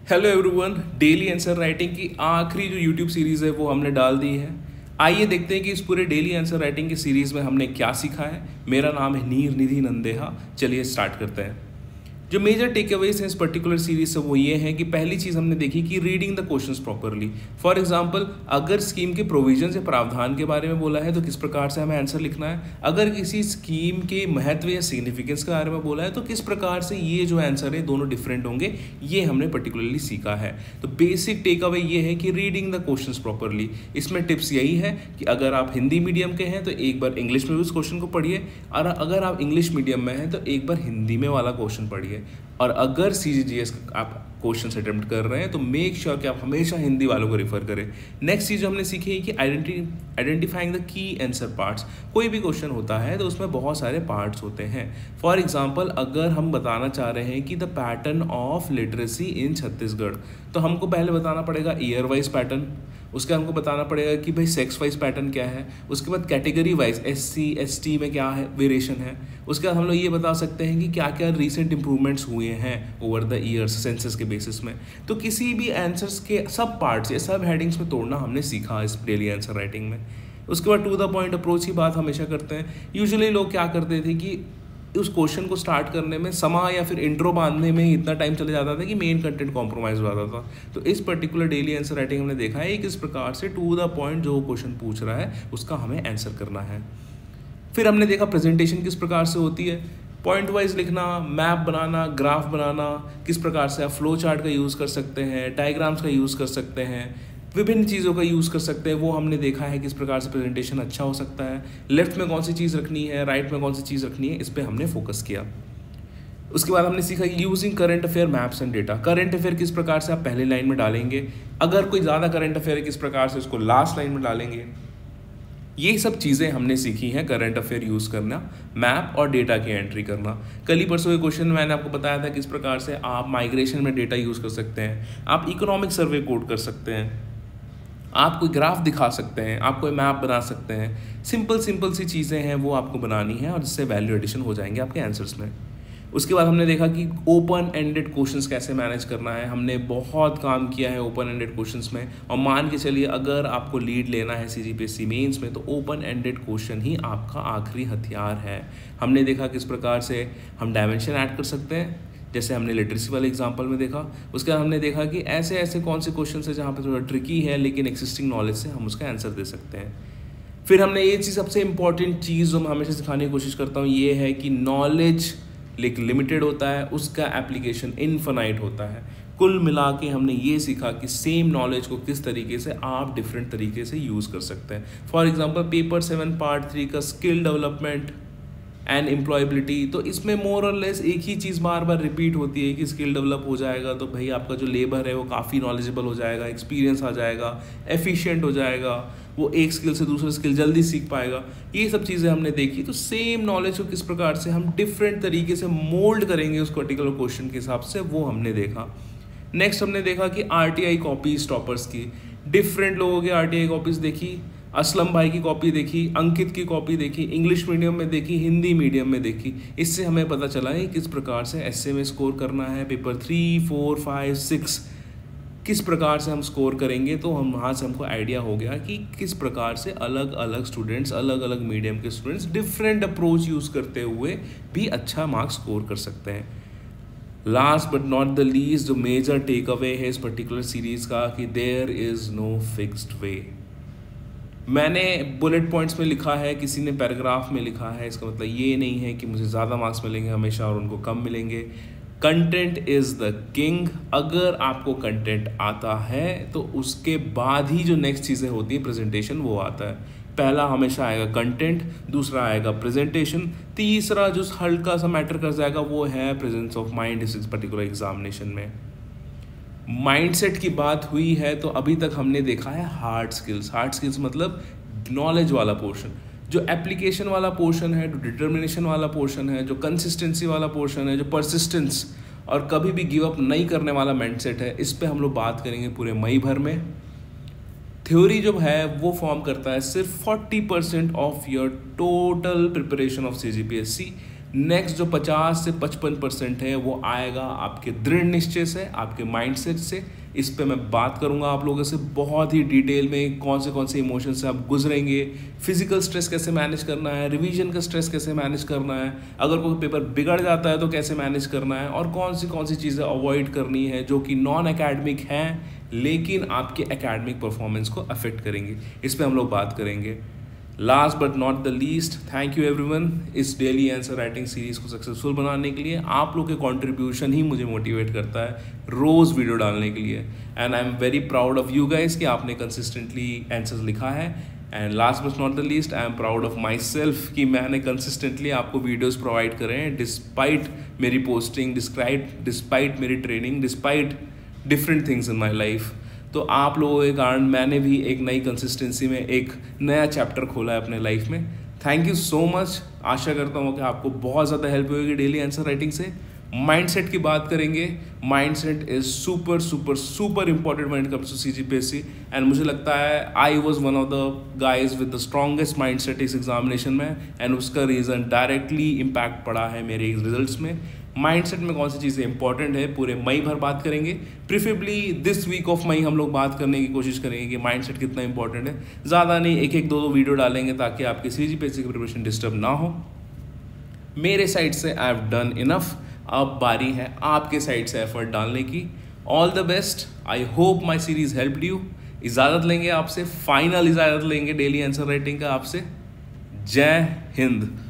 Hello everyone, daily answer writing की आखिरी जो यूट्यूब सीरीज़ है वो हमने डाल दी है। आइए देखते हैं कि इस पूरे डेली आंसर राइटिंग की सीरीज़ में हमने क्या सीखा है। मेरा नाम है नीर निधि नंदेहा। चलिए स्टार्ट करते हैं। जो मेजर टेक अवेज हैं इस पर्टिकुलर सीरीज से वो ये है कि पहली चीज़ हमने देखी कि reading the questions properly. For example, अगर स्कीम के प्रोविजन या प्रावधान के बारे में बोला है तो किस प्रकार से हमें आंसर लिखना है। अगर किसी स्कीम के महत्व या सिग्निफिकेंस के बारे में बोला है तो किस प्रकार से ये जो आंसर है दोनों डिफरेंट होंगे, ये हमने पर्टिकुलरली सीखा है। तो बेसिक टेक अवे ये है कि रीडिंग द क्वेश्चंस प्रॉपरली। इसमें टिप्स यही है कि अगर आप हिंदी मीडियम के हैं तो एक बार इंग्लिश में उस क्वेश्चन को पढ़िए, और अगर आप इंग्लिश मीडियम में हैं तो एक बार हिंदी में वाला क्वेश्चन पढ़िए। और अगर CGGS आप क्वेश्चन अटेम्प्ट कर रहे हैं तो मेक श्योर कि आप हमेशा हिंदी वालों को रेफर करें। नेक्स्ट चीज़ जो हमने सीखी है कि identifying the key answer parts. कोई भी क्वेश्चन होता है तो उसमें बहुत सारे पार्ट्स होते हैं। फॉर एग्जांपल, अगर हम बताना चाह रहे हैं कि the pattern of literacy in Chhattisgarh, तो हमको पहले बताना पड़ेगा ईयर वाइज पैटर्न। उसके हमको बताना पड़ेगा कि भाई सेक्स वाइज पैटर्न क्या है। उसके बाद कैटेगरी वाइज SC ST में क्या है वेरिएशन है। उसके बाद हम लोग ये बता सकते हैं कि क्या क्या रीसेंट इंप्रूवमेंट्स हुए हैं ओवर द ईयर्स सेंसस के बेसिस में। तो किसी भी आंसर्स के सब पार्ट्स या सब हेडिंग्स में तोड़ना हमने सीखा इस डेली आंसर राइटिंग में। उसके बाद टू द पॉइंट अप्रोच की बात हमेशा करते हैं। यूजुअली लोग क्या करते थे कि उस क्वेश्चन को स्टार्ट करने में समा या फिर इंट्रो बांधने में ही इतना टाइम चले जाता था कि मेन कंटेंट कॉम्प्रोमाइज हो जाता था। तो इस पर्टिकुलर डेली आंसर राइटिंग हमने देखा है किस प्रकार से टू द पॉइंट जो क्वेश्चन पूछ रहा है उसका हमें आंसर करना है। फिर हमने देखा प्रेजेंटेशन किस प्रकार से होती है, पॉइंट वाइज लिखना, मैप बनाना, ग्राफ बनाना, किस प्रकार से आप फ्लो चार्ट का यूज़ कर सकते हैं, डायग्राम्स का यूज़ कर सकते हैं, विभिन्न चीज़ों का यूज़ कर सकते हैं। वो हमने देखा है किस प्रकार से प्रेजेंटेशन अच्छा हो सकता है। लेफ्ट में कौन सी चीज़ रखनी है, राइट में कौन सी चीज़ रखनी है, इस पर हमने फोकस किया। उसके बाद हमने सीखा using current affair maps and data. Current affair किस प्रकार से आप पहले लाइन में डालेंगे, अगर कोई ज़्यादा करंट अफेयर है किस प्रकार से उसको लास्ट लाइन में डालेंगे। ये सब चीज़ें हमने सीखी हैं। करंट अफेयर यूज़ करना, मैप और डेटा की एंट्री करना। कल ही परसों के क्वेश्चन में मैंने आपको बताया था किस प्रकार से आप माइग्रेशन में डेटा यूज़ कर सकते हैं, आप इकोनॉमिक सर्वे कोड कर सकते हैं, आप कोई ग्राफ दिखा सकते हैं, आप कोई मैप बना सकते हैं। सिंपल सी चीज़ें हैं वो आपको बनानी है और इससे वैल्यू एडिशन हो जाएंगे आपके आंसर्स में। उसके बाद हमने देखा कि ओपन एंडेड क्वेश्चंस कैसे मैनेज करना है। हमने बहुत काम किया है ओपन एंडेड क्वेश्चंस में, और मान के चलिए अगर आपको लीड लेना है CGPSC मेंस में तो ओपन एंडेड क्वेश्चन ही आपका आखिरी हथियार है। हमने देखा किस प्रकार से हम डायमेंशन ऐड कर सकते हैं, जैसे हमने लिटरेसी वाले एग्जाम्पल में देखा। उसके बाद हमने देखा कि ऐसे ऐसे कौन से क्वेश्चन है जहाँ पे थोड़ा ट्रिकी है लेकिन एक्सिस्टिंग नॉलेज से हम उसका आंसर दे सकते हैं। फिर हमने ये चीज़, सबसे इंपॉर्टेंट चीज़ जो मैं हमेशा सिखाने की कोशिश करता हूँ, ये है कि नॉलेज लेकिन लिमिटेड होता है, उसका एप्लीकेशन इनफाइनाइट होता है। कुल मिला के हमने ये सीखा कि सेम नॉलेज को किस तरीके से आप डिफरेंट तरीके से यूज़ कर सकते हैं। फॉर एग्जांपल, पेपर 7 पार्ट 3 का स्किल डेवलपमेंट एंड एम्प्लॉयबिलिटी, तो इसमें मोर और लेस एक ही चीज़ बार बार रिपीट होती है कि स्किल डेवलप हो जाएगा तो भाई आपका जो लेबर है वो काफ़ी नॉलेजेबल हो जाएगा, एक्सपीरियंस आ जाएगा, एफिशिएंट हो जाएगा, वो एक स्किल से दूसरे स्किल जल्दी सीख पाएगा। ये सब चीज़ें हमने देखी। तो सेम नॉलेज को किस प्रकार से हम डिफरेंट तरीके से मोल्ड करेंगे उस पर्टिकुलर क्वेश्चन के हिसाब से, वो हमने देखा। नेक्स्ट हमने देखा कि RTI कॉपीज टॉपर्स की, डिफरेंट लोगों की RTI कॉपीज़ देखी। असलम भाई की कॉपी देखी, अंकित की कॉपी देखी, इंग्लिश मीडियम में देखी, हिंदी मीडियम में देखी। इससे हमें पता चला है किस प्रकार से essay में स्कोर करना है, पेपर 3, 4, 5, 6 किस प्रकार से हम स्कोर करेंगे। तो हम वहाँ से हमको आइडिया हो गया कि किस प्रकार से अलग अलग स्टूडेंट्स, अलग अलग मीडियम के स्टूडेंट्स डिफरेंट अप्रोच यूज़ करते हुए भी अच्छा मार्क्स स्कोर कर सकते हैं। Last but not the least, जो मेजर टेक अवे है इस पर्टिकुलर सीरीज़ का, कि there is no fixed way. मैंने बुलेट पॉइंट्स में लिखा है, किसी ने पैराग्राफ में लिखा है, इसका मतलब ये नहीं है कि मुझे ज़्यादा मार्क्स मिलेंगे हमेशा और उनको कम मिलेंगे। Content is the king. अगर आपको कंटेंट आता है तो उसके बाद ही जो नेक्स्ट चीज़ें होती हैं प्रेजेंटेशन, वो आता है। पहला हमेशा आएगा कंटेंट, दूसरा आएगा प्रेजेंटेशन, तीसरा जो हल्का सा मैटर कर जाएगा वो है प्रेजेंस ऑफ माइंड इस पर्टिकुलर एग्जामिनेशन में। माइंडसेट की बात हुई है तो अभी तक हमने देखा है हार्ड स्किल्स। हार्ड स्किल्स मतलब नॉलेज वाला पोर्शन, जो एप्लीकेशन वाला पोर्शन है, जो डिटर्मिनेशन वाला पोर्शन है, जो कंसिस्टेंसी वाला पोर्शन है, जो परसिस्टेंस और कभी भी गिव अप नहीं करने वाला माइंडसेट है। इस पे हम लोग बात करेंगे पूरे मई भर में। थ्योरी जो है वो फॉर्म करता है सिर्फ 40% of your total preparation of CGPSC। Next जो 50 से 55% है वो आएगा आपके दृढ़ निश्चय से, आपके माइंडसेट से। इस पे मैं बात करूंगा आप लोगों से बहुत ही डिटेल में, कौन से इमोशन से आप गुजरेंगे, फिजिकल स्ट्रेस कैसे मैनेज करना है, रिवीजन का स्ट्रेस कैसे मैनेज करना है, अगर कोई पेपर बिगड़ जाता है तो कैसे मैनेज करना है, और कौन सी चीज़ें अवॉइड करनी है जो कि नॉन एकेडमिक हैं लेकिन आपके एकेडमिक परफॉर्मेंस को अफेक्ट करेंगे। इस पे हम लोग बात करेंगे। Last but not the least, thank you everyone इस डेली आंसर राइटिंग सीरीज़ को सक्सेसफुल बनाने के लिए। आप लोग के कंट्रीब्यूशन ही मुझे मोटिवेट करता है रोज़ वीडियो डालने के लिए, and I am very proud of you guys कि आपने कंसिस्टेंटली आंसर्स लिखा है। And last but not the least, I am proud of myself कि मैंने कंसिस्टेंटली आपको वीडियोज़ प्रोवाइड करे हैं डिस्पाइट मेरी पोस्टिंग, डिस्पाइट मेरी training, despite different things in my life. तो आप लोगों के कारण मैंने भी एक नई कंसिस्टेंसी में एक नया चैप्टर खोला है अपने लाइफ में। Thank you so much. आशा करता हूँ कि आपको बहुत ज़्यादा हेल्प होगी डेली आंसर राइटिंग से। माइंडसेट की बात करेंगे। Mindset is super super super important when it comes to CGPSC, and मुझे लगता है I was one of the guys with the strongest mindset इस एग्जामिनेशन में, एंड उसका रीज़न डायरेक्टली इम्पैक्ट पड़ा है मेरे रिजल्ट्स में। माइंडसेट में कौन सी चीज़ें इंपॉर्टेंट है पूरे मई भर बात करेंगे। Preferably this week of May हम लोग बात करने की कोशिश करेंगे कि माइंडसेट कितना इंपॉर्टेंट है। ज़्यादा नहीं, एक दो वीडियो डालेंगे ताकि आपकी CGPSC की प्रिपरेशन डिस्टर्ब ना हो। मेरे साइड से आई हैव डन इनफ, अब बारी है आपके साइड से एफर्ट डालने की। All the best. I hope my series helped you. इजाज़त लेंगे आपसे, फाइनल इजाज़त लेंगे डेली आंसर राइटिंग का आपसे। जय हिंद।